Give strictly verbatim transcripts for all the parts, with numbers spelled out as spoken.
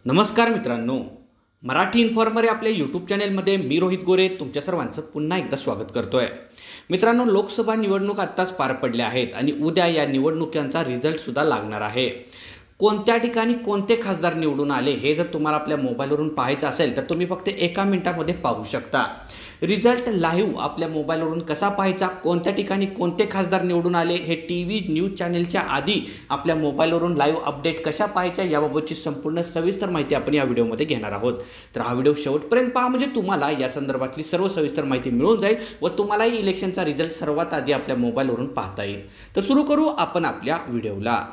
नमस्कार मित्रांनो, मराठी इन्फॉर्मर या आपल्या यूट्यूब चॅनेलमध्ये मी रोहित गोरे तुमच्या सर्वांचं पुन्हा एकदा स्वागत करतोय। मित्रांनो, लोकसभा निवडणूक आत्ताच पार पडल्या आहेत आणि उद्या या निवडणुकांचा रिझल्टसुद्धा लागणार आहे। कोणत्या ठिकाणी कोणते खासदार निवडून आले हे जर तुम्हाला आपल्या मोबाईलवरून पाहायचं असेल तर तुम्ही फक्त एका मिनिटामध्ये पाहू शकता। रिझल्ट लाईव्ह आपल्या मोबाईलवरून कसा पाहायचा, कोणत्या ठिकाणी कोणते खासदार निवडून आले हे टी व्ही न्यूज चॅनलच्या आधी आपल्या मोबाईलवरून लाईव्ह अपडेट कशा पाहायच्या याबाबतची संपूर्ण सविस्तर माहिती आपण या व्हिडिओमध्ये घेणार आहोत। तर हा व्हिडिओ शेवटपर्यंत पहा, म्हणजे तुम्हाला या संदर्भातली सर्व सविस्तर माहिती मिळून जाईल व तुम्हालाही इलेक्शनचा रिझल्ट सर्वात आधी आपल्या मोबाईलवरून पाहता येईल। तर सुरू करू आपण आपल्या व्हिडिओला।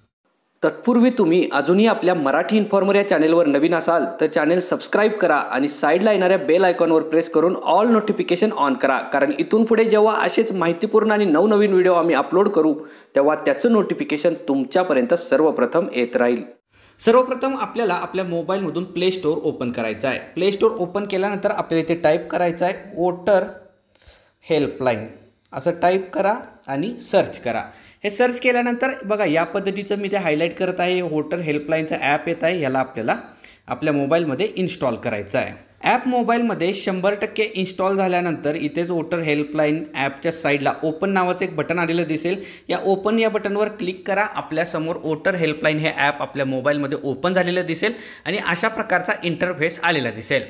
तत्पूर्वी तुम्ही अजूनही आपल्या मराठी इन्फॉर्मर या चॅनेलवर नवीन असाल तर चॅनेल सबस्क्राईब करा आणि साईडला येणाऱ्या बेल आयकॉनवर प्रेस करून ऑल नोटिफिकेशन ऑन करा, कारण इथून पुढे जेव्हा असेच माहितीपूर्ण आणि नवनवीन व्हिडिओ आम्ही अपलोड करू तेव्हा त्याचं नोटिफिकेशन तुमच्यापर्यंत सर्वप्रथम येत राहील। सर्वप्रथम आपल्याला आपल्या मोबाईलमधून प्ले स्टोअर ओपन करायचं आहे। प्ले स्टोअर ओपन केल्यानंतर आपल्याला इथे टाईप करायचं आहे वोटर हेल्पलाईन, असं टाईप करा आणि सर्च करा। हे सर्च केल्यानंतर बघा या पद्धतीचं मी ते हायलाईट करत आहे, वोटर हेल्पलाईनचं ॲप येत आहे, याला आपल्याला आपल्या मोबाईलमध्ये इन्स्टॉल करायचं आहे। ॲप मोबाईलमध्ये शंभर टक्के इन्स्टॉल झाल्यानंतर इथेच वोटर हेल्पलाईन ॲपच्या साईडला ओपन नावाचं एक बटन आलेलं दिसेल। या ओपन या बटनवर क्लिक करा। आपल्यासमोर वोटर हेल्पलाईन हे ॲप आपल्या मोबाईलमध्ये ओपन झालेलं दिसेल आणि अशा प्रकारचा इंटरफेस आलेला दिसेल।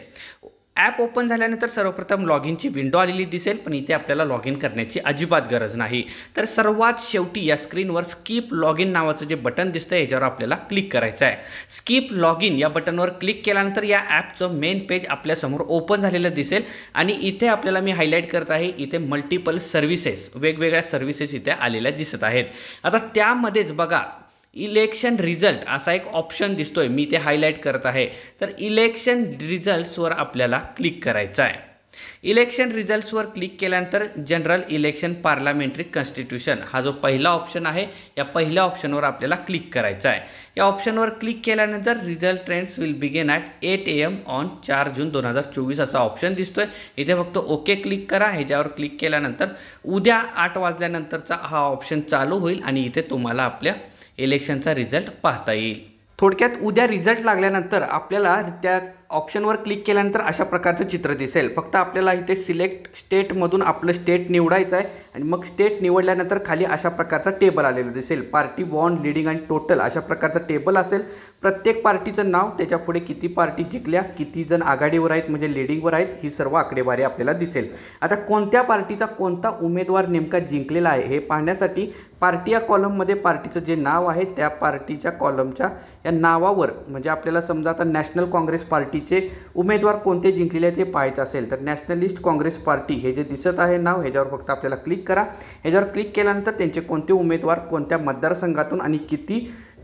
ॲप ओपन झाल्यानंतर सर्वप्रथम लॉग इनची विंडो आलेली दिसेल, पण इथे आपल्याला लॉग इन करण्याची अजिबात गरज नाही। तर सर्वात शेवटी या स्क्रीनवर स्किप लॉग इन नावाचं जे बटन दिसतं याच्यावर आपल्याला क्लिक करायचं आहे। स्किप लॉग इन या बटनवर क्लिक केल्यानंतर या ॲपचं मेन पेज आपल्यासमोर ओपन झालेलं दिसेल आणि इथे आपल्याला मी हायलाईट करत आहे, इथे मल्टिपल सर्व्हिसेस, वेगवेगळ्या सर्व्हिसेस इथे आलेल्या दिसत आहेत। आता त्यामध्येच बघा इलेक्शन रिझल्ट असा एक ऑप्शन दिसतोय, मी ते हायलाईट करत आहे। तर इलेक्शन रिझल्ट्सवर आपल्याला क्लिक करायचं आहे। इलेक्शन रिझल्ट्सवर क्लिक केल्यानंतर जनरल इलेक्शन पार्लमेंटरी कॉन्स्टिट्यूशन हा जो पहिला ऑप्शन आहे या पहिल्या ऑप्शनवर आपल्याला क्लिक करायचं आहे। या ऑप्शनवर क्लिक केल्यानंतर result trends will begin at eight A M on चार जून दोन हजार चोवीस असा ऑप्शन दिसतोय। इथे फक्त ओके क्लिक करा। ह्याच्यावर क्लिक केल्यानंतर उद्या आठ वाजल्यानंतरचा हा ऑप्शन चालू होईल आणि इथे तुम्हाला आपल्या इलेक्शनचा रिझल्ट पाहता येईल। थोडक्यात उद्या रिझल्ट लागल्यानंतर आपल्याला त्या ऑप्शनवर क्लिक केल्यानंतर अशा प्रकारचं चित्र दिसेल। फक्त आपल्याला इथे सिलेक्ट स्टेटमधून आपलं स्टेट निवडायचं आहे आणि मग स्टेट निवडल्यानंतर खाली अशा प्रकारचा टेबल आलेलं दिसेल, पार्टी वॉन, लीडिंग आणि टोटल अशा प्रकारचं टेबल असेल। प्रत्येक पार्टीचं नाव, त्याच्या पुढे किती पार्टी जिंकल्या, किती जण आघाडीवर आहेत म्हणजे लीडिंगवर आहेत, ही सर्व आकडेवारी आपल्याला दिसेल। आता कोणत्या पार्टीचा कोणता उमेदवार नेमका जिंकलेला आहे हे पाहण्यासाठी पार्टी या कॉलममध्ये पार्टीचं जे नाव आहे त्या पार्टीच्या कॉलमच्या या नावावर, म्हणजे आपल्याला समजा आता नॅशनल काँग्रेस पार्टीचे उमेदवार कोणते जिंकलेले आहेत हे पाहायचं असेल तर नॅशनलिस्ट काँग्रेस पार्टी हे जे दिसत आहे नाव, ह्याच्यावर फक्त आपल्याला क्लिक करा। ह्याच्यावर क्लिक केल्यानंतर त्यांचे कोणते उमेदवार कोणत्या मतदारसंघातून आणि किती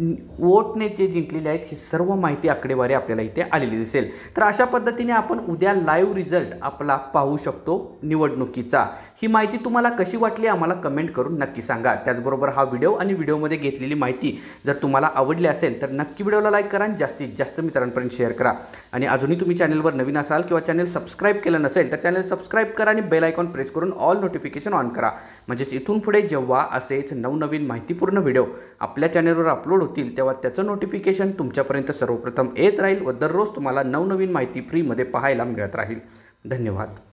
वोटने जे जिंकलेले आहेत ही सर्व माहिती आकडेवारी आपल्याला इथे आलेली दिसेल। तर अशा पद्धतीने आपण उद्या लाईव्ह रिझल्ट आपला पाहू शकतो निवडणुकीचा। ही माहिती तुम्हाला कशी वाटली आम्हाला कमेंट करून नक्की सांगा। त्याचबरोबर हा व्हिडिओ आणि व्हिडिओमध्ये घेतलेली माहिती जर तुम्हाला आवडली असेल तर नक्की व्हिडिओला लाईक करा आणि जास्तीत जास्त मित्रांपर्यंत शेअर करा। आणि अजूनही तुम्ही चॅनलवर नवीन असाल किंवा चॅनल सबस्क्राईब केलं नसेल तर चॅनल सबस्क्राईब करा आणि बेल आयकॉन प्रेस करून ऑल नोटिफिकेशन ऑन करा, म्हणजेच इथून पुढे जेव्हा असेच नवनवीन माहितीपूर्ण व्हिडिओ आपल्या चॅनलवर अपलोड होतील तेव्हा त्याचं नोटिफिकेशन तुमच्यापर्यंत सर्वप्रथम येत राहील व दररोज तुम्हाला नवनवीन माहिती फ्रीमध्ये पाहायला मिळत राहील। धन्यवाद।